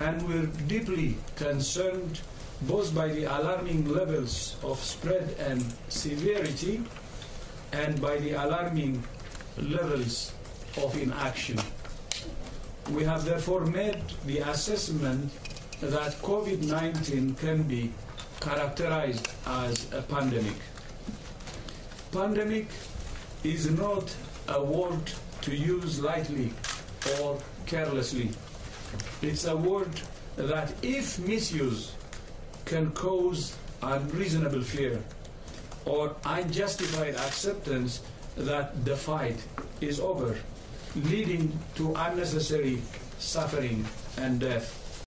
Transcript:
and we're deeply concerned both by the alarming levels of spread and severity and by the alarming levels of inaction. We have therefore made the assessment that COVID-19 can be characterized as a pandemic. Pandemic is not a word to use lightly or carelessly. It's a word that, if misused, can cause unreasonable fear or unjustified acceptance that the fight is over, leading to unnecessary suffering and death.